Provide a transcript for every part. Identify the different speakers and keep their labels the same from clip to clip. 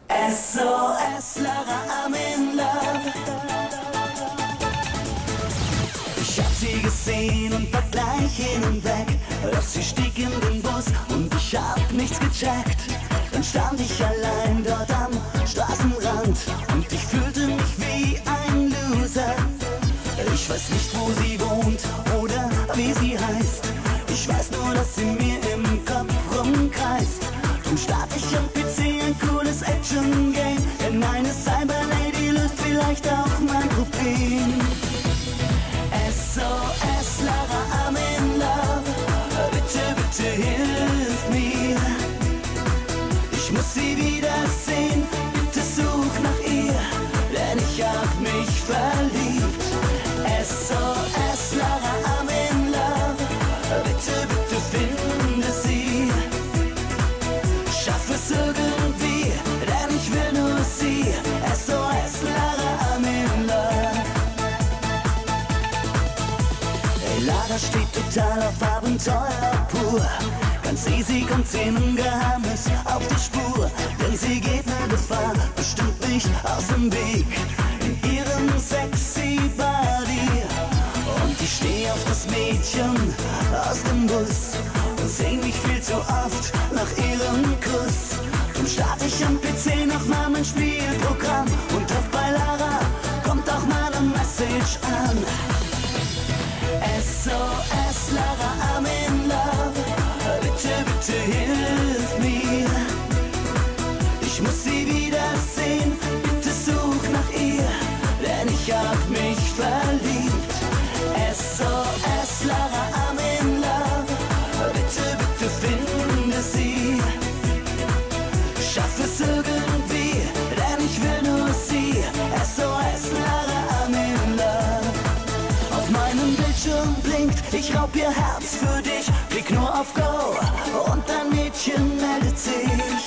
Speaker 1: SOS Lara, I'm in love. Ich hab sie gesehen und war gleich hin und weg. Doch sie stieg in den Bus und ich hab nichts gecheckt. Dann stand ich allein dort am Straßenrand und ich fühlte mich wie ein Loser. Ich weiß nicht, wo sie wohnt oder wie sie heißt. Ich weiß nur, dass sie mir im Kopf rumkreist. Drum start ich am PC ein cooles Action-Game, denn eine Cyberlady löst vielleicht auch mein Problem. SOS Lara, I'm in love. Bitte, bitte hilf mir. Ich muss sie wiedersehen, bitte such nach ihr, denn ich hab mich verliebt. SOS Lara, I'm in love. Bitte, bitte finde sie. Schaff es irgendwie, denn ich will nur sie. SOS Lara, I'm in love. Hey, Lara steht total auf Abenteuer pur. Ganz easy kommt sie einem Geheimnis auf die Spur, denn sie geht mir Gefahr bestimmt nicht aus dem Weg. In ihrem sexy Body. Und ich steh auf das Mädchen aus dem Bus und sehn mich viel zu oft nach ihrem Kuss. Drum start ich am PC nochmal mein Spielprogramm und hoff, bei Lara kommt auch mal eine Message an. SOS Lara, I'm in love. Bitte, bitte hilf mir. Ich muss sie wiedersehen, bitte such nach ihr, denn ich hab mich verliebt. SOS Lara, I'm in love. Bitte, bitte finde sie. Schaff es irgendwie, denn ich will nur sie. SOS Lara, I'm in love. Auf meinem Bildschirm blinkt, ich raub ihr Herz für dich. Klick nur auf Go und dein Mädchen meldet sich.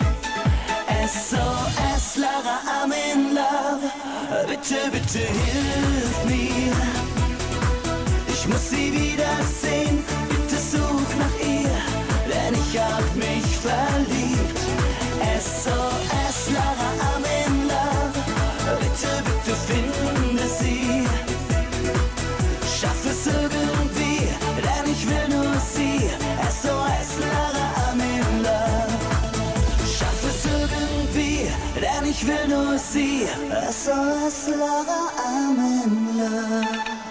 Speaker 1: SOS Lara, I'm in love. Bitte, bitte hilf mir. Ich muss sie wiedersehen, bitte such nach ihr, denn ich hab mich verliebt. SOS Lara, I'm in love. Bitte, bitte finde sie. Schaff es irgendwie, denn ich will nur sie. SOS Lara, I'm in love. Schaff es irgendwie, denn ich will nur sie. SOS Lara, I'm in love.